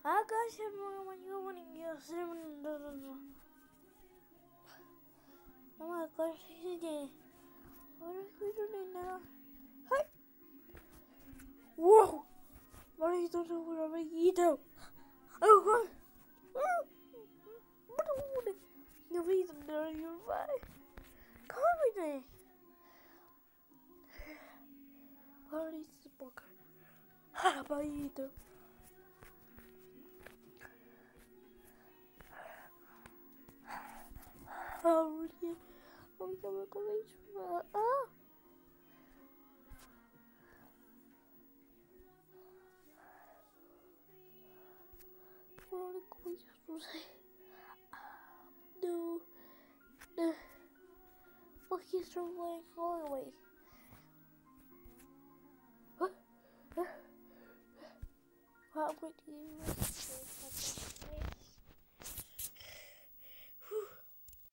아가씨는 이겼으면 아마 아가씨지 어렵게는 하이 와우 말이 더 좋으라면 이대로 아이고 the reason that you're right comedy what is the book ha about you oh yeah oh yeah we're going to we're going to say no look he's going all away I'm going to